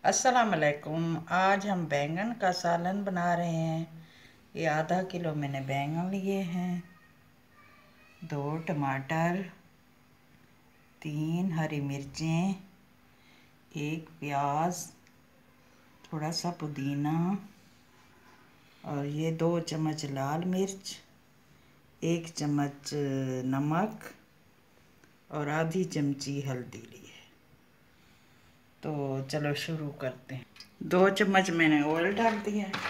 अस्सलाम वालेकुम। आज हम बैंगन का सालन बना रहे हैं। ये आधा किलो मैंने बैंगन लिए हैं, 2 टमाटर, 3 हरी मिर्चें, 1 प्याज, थोड़ा सा पुदीना और ये 2 चम्मच लाल मिर्च, 1 चम्मच नमक और आधी चमची हल्दी ली है। तो चलो शुरू करते हैं। 2 चम्मच मैंने ऑयल डाल दिया है।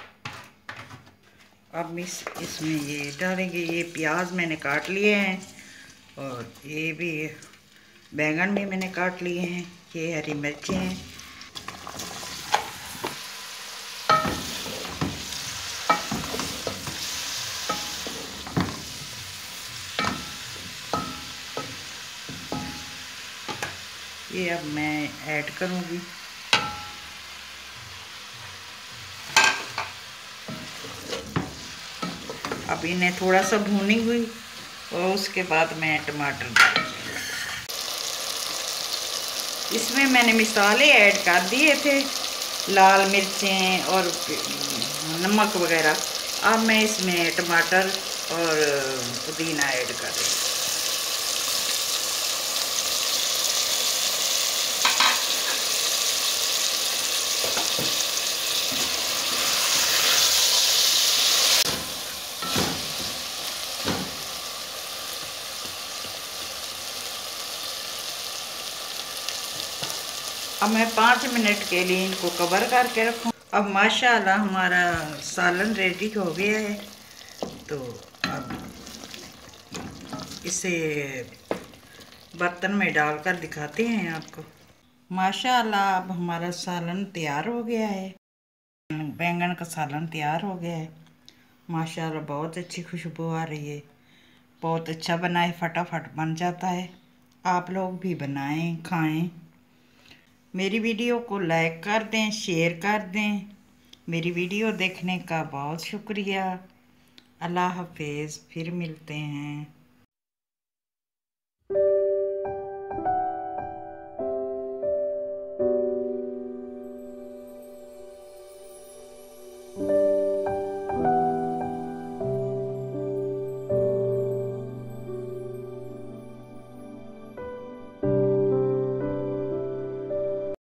अब इसमें ये डालेंगे। ये प्याज मैंने काट लिए हैं और ये भी बैंगन भी मैंने काट लिए हैं। ये हरी मिर्चें हैं। ये अब मैं ऐड करूँगी। अब इन्हें थोड़ा सा भूनी हुई और उसके बाद मैं टमाटर डालूँगी। इसमें मैंने मसाले ऐड कर दिए थे, लाल मिर्चें और नमक वगैरह। अब मैं इसमें टमाटर और पुदीना ऐड कर रही हूँ। अब मैं 5 मिनट के लिए इनको कवर करके रखूँ। अब माशाल्लाह हमारा सालन रेडी हो गया है। तो अब इसे बर्तन में डालकर दिखाते हैं आपको। माशाल्लाह अब हमारा सालन तैयार हो गया है। बैंगन का सालन तैयार हो गया है। माशाल्लाह बहुत अच्छी खुशबू आ रही है। बहुत अच्छा बना है, फटाफट बन जाता है। आप लोग भी बनाएं, खाएं। मेरी वीडियो को लाइक कर दें, शेयर कर दें। मेरी वीडियो देखने का बहुत शुक्रिया। अल्लाह हाफिज़। फिर मिलते हैं।